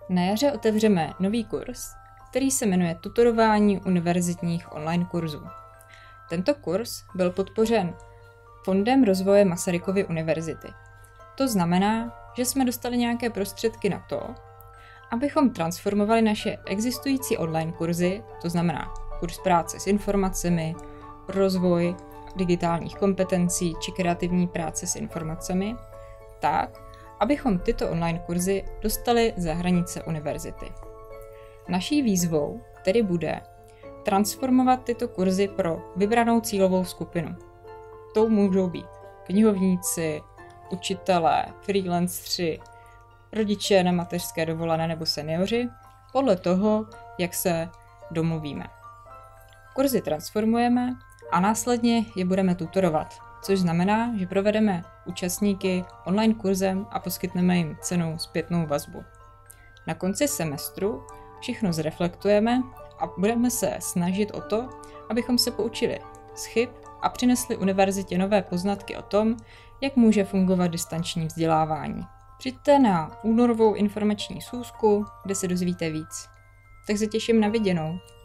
Na jaře otevřeme nový kurz, který se jmenuje Tutorování univerzitních online kurzů. Tento kurz byl podpořen Fondem rozvoje Masarykovy univerzity. To znamená, že jsme dostali nějaké prostředky na to, abychom transformovali naše existující online kurzy, to znamená kurz práce s informacemi, rozvoj digitálních kompetencí či kreativní práce s informacemi, tak, abychom tyto online kurzy dostali za hranice univerzity. Naší výzvou tedy bude transformovat tyto kurzy pro vybranou cílovou skupinu. Tou můžou být knihovníci, učitelé, freelancři, rodiče na mateřské dovolené nebo seniori, podle toho, jak se domluvíme. Kurzy transformujeme a následně je budeme tutorovat, což znamená, že provedeme účastníky online kurzem a poskytneme jim cennou zpětnou vazbu. Na konci semestru všechno zreflektujeme a budeme se snažit o to, abychom se poučili z chyb a přinesli univerzitě nové poznatky o tom, jak může fungovat distanční vzdělávání. Přijďte na únorovou informační schůzku, kde se dozvíte víc. Tak se těším na viděnou.